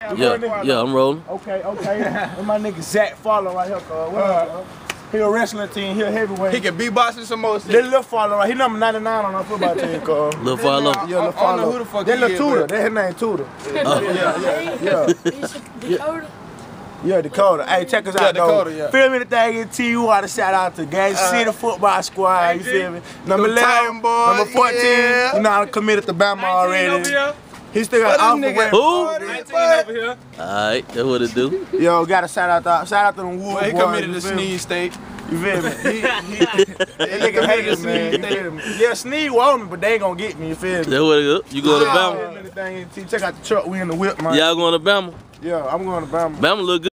Yeah, I'm rolling. Okay. And my nigga Zach Follow right here, cuz. He a wrestling team, he a heavyweight. He can beatbox and some more shit. That little Follow right, he number 99 on our football team, cuz. Lil Follow. Yeah, Lil Follow. I don't know who the fuck that he Lil is, Tudor, that his name Tudor. Dakota? Yeah, Dakota. Hey, check us out, Dakota, though. yeah. Feel me, the thing in T, you want to shout out to Gadsden City Football Squad, you feel me? Number 11, number 14, you know, I committed to Bama already. He still got an offer with Who? 19 over here. Alright, that's what it do. Yo, gotta shout out to them Wood He boys, committed you to feel me? Sneeze State. You feel me? That nigga haters, man. You feel me? Yeah, Sneed want me, but they ain't gonna get me, you feel me? That's what it do. You going to Bama? Check out the truck, we in the whip, man. Y'all going to Bama? Yeah, I'm going to Bama. Bama look good.